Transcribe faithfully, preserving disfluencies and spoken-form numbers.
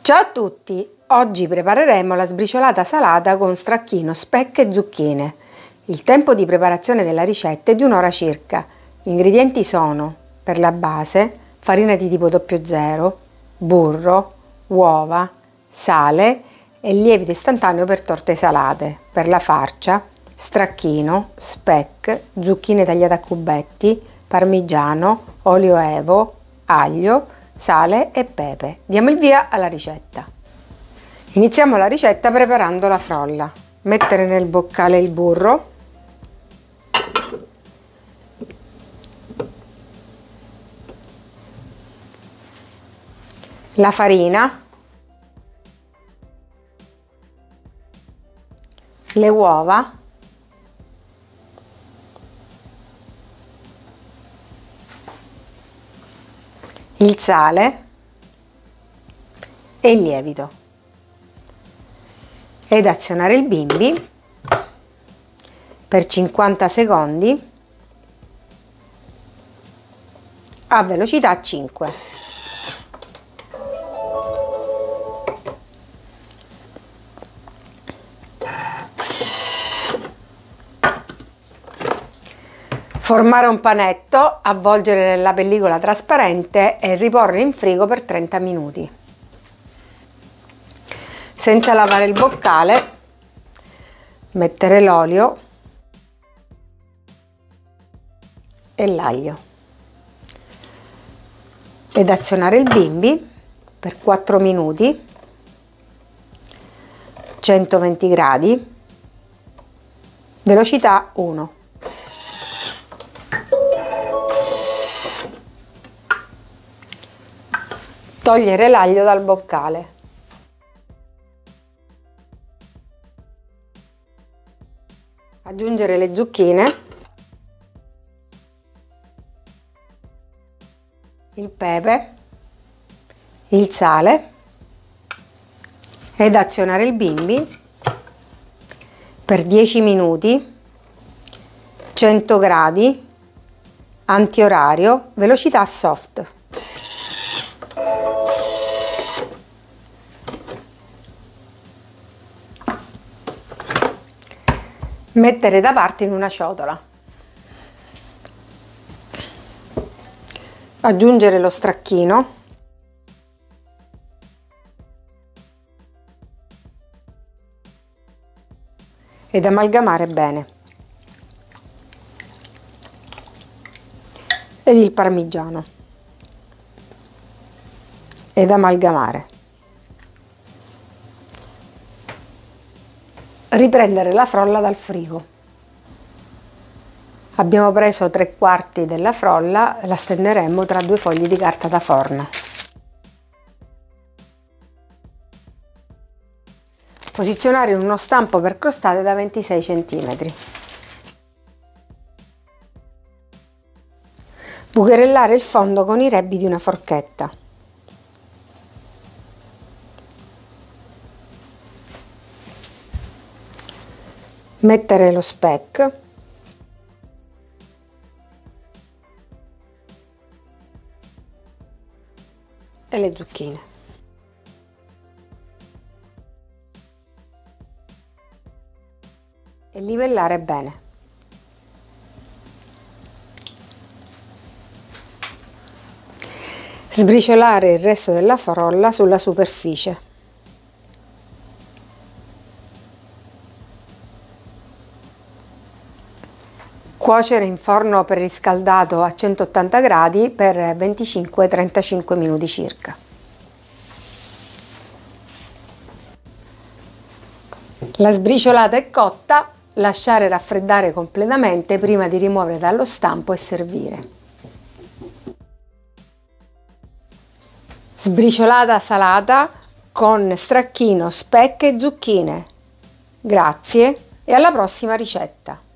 Ciao a tutti! Oggi prepareremo la sbriciolata salata con stracchino, speck e zucchine. Il tempo di preparazione della ricetta è di un'ora circa. Gli ingredienti sono, per la base, farina di tipo zero zero, burro, uova, sale e lievito istantaneo per torte salate. Per la farcia, stracchino, speck, zucchine tagliate a cubetti, parmigiano, olio evo, aglio, sale e pepe. Diamo il via alla ricetta. Iniziamo la ricetta preparando la frolla. Mettere nel boccale il burro, la farina, le uova, il sale e il lievito ed azionare il bimbi per cinquanta secondi a velocità cinque. Formare un panetto, avvolgere nella pellicola trasparente e riporre in frigo per trenta minuti. Senza lavare il boccale, mettere l'olio e l'aglio ed azionare il bimbi per quattro minuti, centoventi gradi, velocità uno. Togliere l'aglio dal boccale. Aggiungere le zucchine, il pepe, il sale ed azionare il bimbi per dieci minuti, cento gradi, antiorario, velocità soft. Mettere da parte in una ciotola. Aggiungere lo stracchino. Ed amalgamare bene. Ed il parmigiano. Ed amalgamare. Riprendere la frolla dal frigo. Abbiamo preso tre quarti della frolla, la stenderemo tra due fogli di carta da forno. Posizionare in uno stampo per crostate da ventisei centimetri. Bucherellare il fondo con i rebbi di una forchetta. Mettere lo speck e le zucchine. E livellare bene. Sbriciolare il resto della frolla sulla superficie. Cuocere in forno preriscaldato a centottanta gradi per venticinque trentacinque minuti circa. La sbriciolata è cotta, lasciare raffreddare completamente prima di rimuovere dallo stampo e servire. Sbriciolata salata con stracchino, speck e zucchine. Grazie e alla prossima ricetta!